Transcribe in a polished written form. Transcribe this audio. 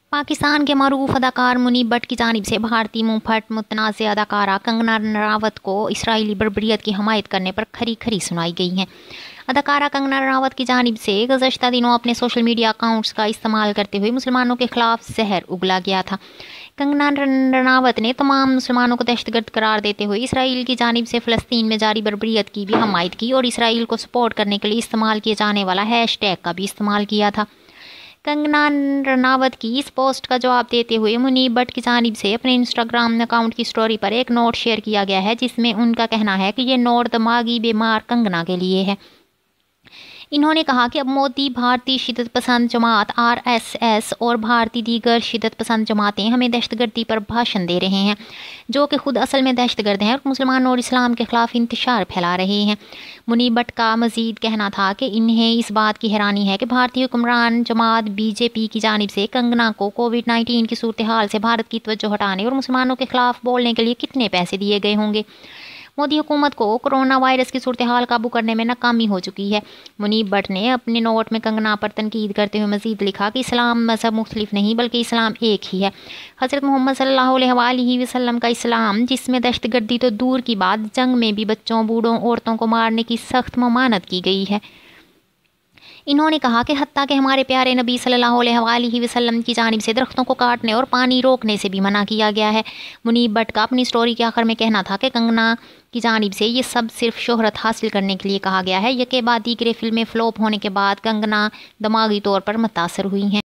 पाकिस्तान के मरूफ अदाकार मुनीब भट्ट की जानिब से भारतीय मुंहफट मुतनाज़ अदाकारा कंगना रनावत को इसराइली बर्बरियत की हमायत करने पर खरी खरी सुनाई गई हैं। अदाकारा कंगना रनावत की जानिब से गुज़श्ता दिनों अपने सोशल मीडिया अकाउंट्स का इस्तेमाल करते हुए मुसलमानों के खिलाफ जहर उगला गया था। कंगना रनावत ने तमाम मुसलमानों को दहशतगर्द करार देते हुए इसराइल की जानिब से फ़लस्तीन में जारी बर्बरियत की भी हमायत की और इसराइल को सपोर्ट करने के लिए इस्तेमाल किए जाने वाला हैशटैग का भी इस्तेमाल किया था। कंगना रनावत की इस पोस्ट का जवाब देते हुए मुनीब भट्ट की जानिब से अपने इंस्टाग्राम अकाउंट की स्टोरी पर एक नोट शेयर किया गया है, जिसमें उनका कहना है कि ये नोट दिमागी बीमार कंगना के लिए है। इन्होंने कहा कि अब मोदी, भारतीय शिदत पसंद जमात RSS और भारतीय दीगर शिदत पसंद जमातें हमें दहशतगर्दी पर भाषण दे रहे हैं, जो कि खुद असल में दहशतगर्द हैं और मुसलमानों और इस्लाम के खिलाफ इंतशार फैला रहे हैं। मुनीब भट्ट का मजीद कहना था कि इन्हें इस बात की हैरानी है कि भारतीय हुक्मरान जमात BJP की जानिब से कंगना को कोविड-19 की सूरत हाल से भारत की तवज्जो हटाने और मुसलमानों के खिलाफ बोलने के लिए कितने पैसे दिए गए होंगे। मोदी हुकूमत को कोरोना वायरस की सूरत हाल काबू करने में नाकामी हो चुकी है। मुनीब भट्ट ने अपने नोट में कंगना पर तनकीद करते हुए मजीद लिखा कि इस्लाम मज़हब मुख्तलिफ नहीं बल्कि इस्लाम एक ही है। हज़रत मोहम्मद सल्लल्लाहु अलैहि वसल्लम का इस्लाम, जिसमें दहशतगर्दी तो दूर की बात, जंग में भी बच्चों, बूढ़ों, औरतों को मारने की सख्त ममानत की गई है। इन्होंने कहा कि हत्ता कि हमारे प्यारे नबी सल्लल्लाहु अलैहि वसल्लम की जानिब से दरख्तों को काटने और पानी रोकने से भी मना किया गया है। मुनीब भट्ट का अपनी स्टोरी के आखिर में कहना था कि कंगना की जानिब से ये सब सिर्फ शोहरत हासिल करने के लिए कहा गया है। यके बाद दीगरे फिल्में फ्लॉप होने के बाद कंगना दिमागी तौर पर मुतासर हुई हैं।